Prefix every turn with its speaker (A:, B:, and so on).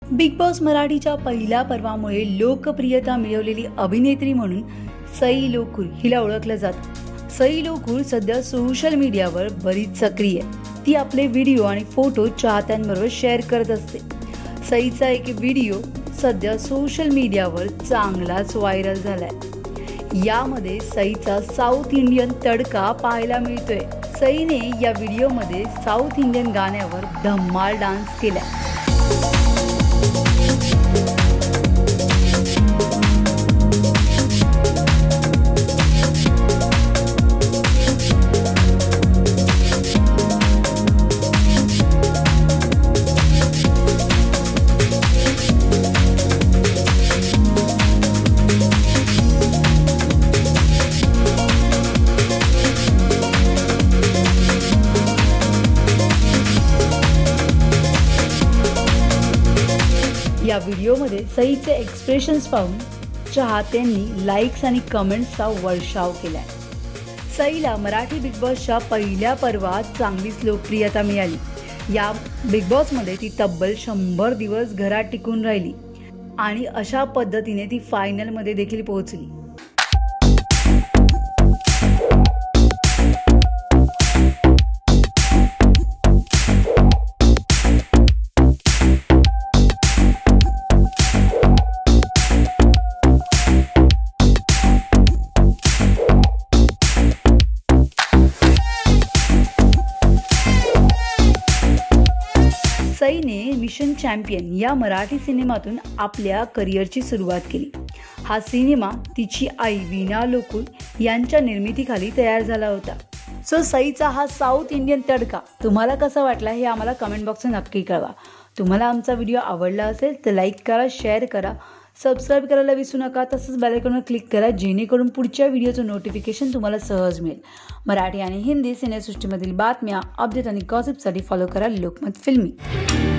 A: Big boss मराठीच्या पहिल्या पर्वामुळे लोकप्रियता मिळवलेली अभिनेत्री म्हणून सई लोकूर हिला ओळखलं जातं। सई लोकूर सध्या सोशल मीडियावर बरीच सक्रिय आहे। ती आपले व्हिडिओ आणि फोटो चाहत्यांबरोबर शेअर करत असते। सईचा एक व्हिडिओ सध्या सोशल मीडियावर चांगलाच व्हायरल झालाय। यामध्ये सईचा साऊथ इंडियन तडका पाहायला मिळतोय। सईने या व्हिडिओमध्ये साऊथ इंडियन गाण्यावर धम्माल डान्स केलाय। या व्हिडिओमध्ये सईचे एक्सप्रेशन्स पाहून चाहत्यांनी लाईक्स आणि कमेंट्सचा वर्षाव केलाय। सईला मराठी बिग बॉसच्या पहिल्या पर्वात चांगलीच लोकप्रियता मिळाली। या बिग बॉसमध्ये ती तब्बल 100 दिवस घरात टिकून राहिली आणि अशा पद्धतीने ती फायनलमध्ये देखील पोहोचली। सईने मिशन चॅम्पियन या मराठी सिनेमातून आपल्या करिअरची सुरुवात केली। हा सिनेमा तिची आई वीणा लोकूर यांच्या निर्मितीखाली तयार झाला होता। सो सईचा हा साऊथ इंडियन तडका तुम्हाला कसा वाटला हे आम्हाला कमेंट बॉक्समध्ये नक्की कळवा। तुम्हाला आमचा व्हिडिओ आवडला असेल तर लाईक करा, शेअर करा, सबस्क्राईब करायला विसरू नका। तसंच बेल आयकॉनवर क्लिक करा जेणेकरून पुढच्या व्हिडिओचं नोटिफिकेशन तुम्हाला सहज मिळेल। मराठी आणि हिंदी सिनेसृष्टीमधील बातम्या, अपडेट आणि गॉसिपसाठी फॉलो करा लोकमत फिल्मी।